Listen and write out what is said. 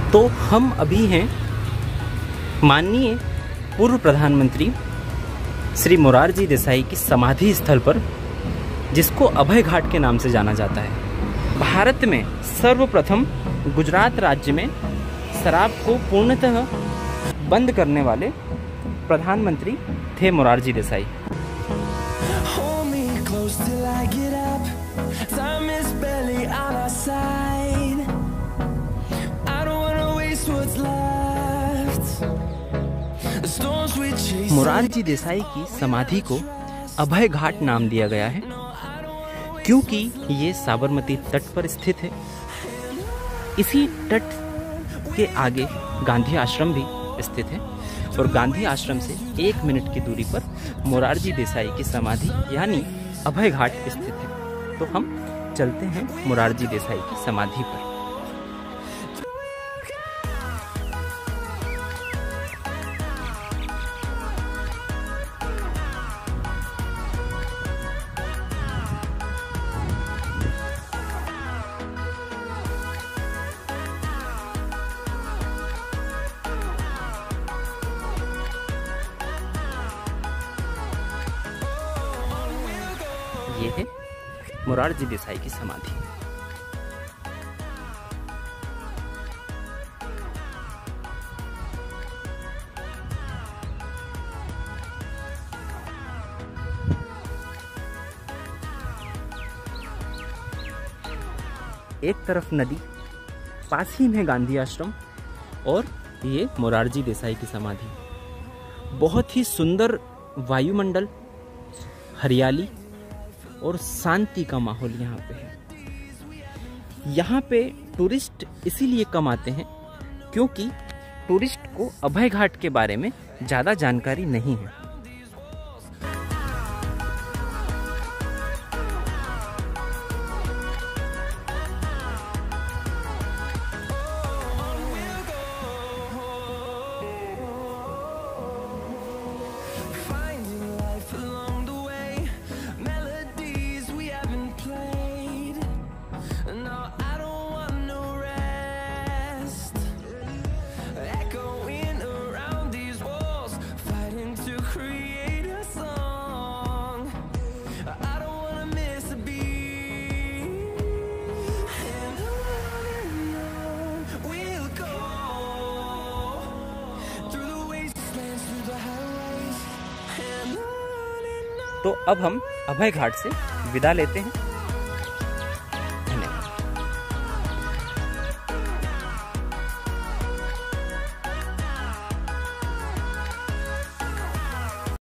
तो हम अभी हैं माननीय पूर्व प्रधानमंत्री श्री मोरारजी देसाई की समाधि स्थल पर, जिसको अभय घाट के नाम से जाना जाता है। भारत में सर्वप्रथम गुजरात राज्य में शराब को पूर्णतः बंद करने वाले प्रधानमंत्री थे मोरारजी देसाई। मोरारजी देसाई की समाधि को अभय घाट नाम दिया गया है क्योंकि ये साबरमती तट पर स्थित है। इसी तट के आगे गांधी आश्रम भी स्थित है और गांधी आश्रम से 1 मिनट की दूरी पर मोरारजी देसाई की समाधि यानी अभय घाट स्थित है। तो हम चलते हैं मोरारजी देसाई की समाधि पर। ये है मोरारजी देसाई की समाधि। एक तरफ नदी, पास ही में गांधी आश्रम और ये मोरारजी देसाई की समाधि। बहुत ही सुंदर वायुमंडल, हरियाली और शांति का माहौल यहाँ पे है। यहाँ पे टूरिस्ट इसीलिए कम आते हैं क्योंकि टूरिस्ट को अभय घाट के बारे में ज़्यादा जानकारी नहीं है। तो अब हम अभय घाट से विदा लेते हैं।